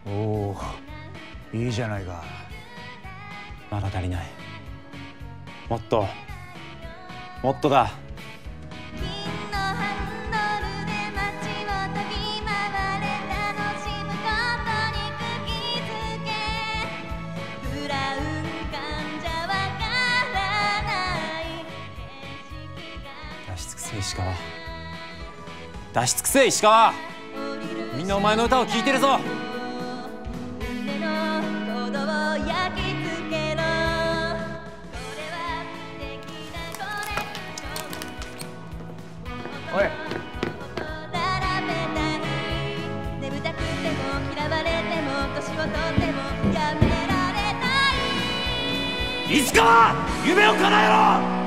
おお、いいじゃないか。 まだ足りない。もっともっとだ。出し尽くせ石川、出し尽くせ石川。みんなお前の歌を聴いてるぞ。 おい、 石川、夢を叶えろ。